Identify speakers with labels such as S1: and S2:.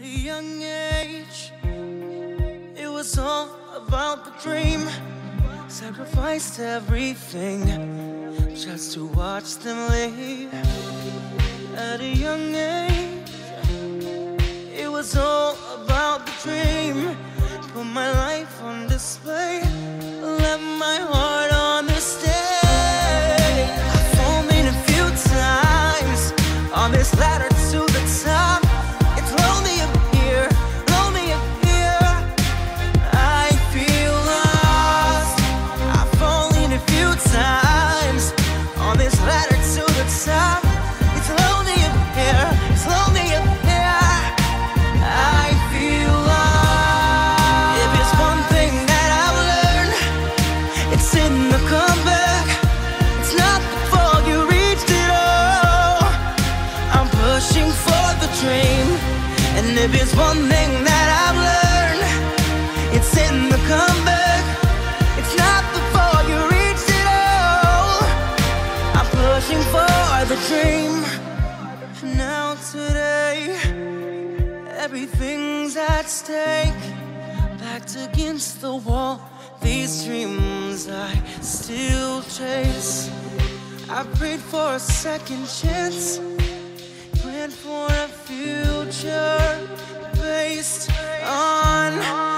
S1: a young age, it was all about the dream. Sacrificed everything just to watch them leave. At a young age, it was all about the dream. Put my life on display, left my heart on the stage. I've fallen a few times on this ladder to the top. It's lonely up here, lonely up here. I feel lost. I've fallen a few times on this ladder to the top. It's lonely up here, it's lonely up here. I feel lost. If it's one thing that I've learned, it's in the comeback. It's not before you reached it all. I'm pushing for the dream. And if it's one thing that I've learned, it's in the comeback. It's not before you reached it all. I'm pushing for the dream. Now today, everything's at stake. Backed against the wall, these dreams I still chase. I prayed for a second chance, planned for a future based on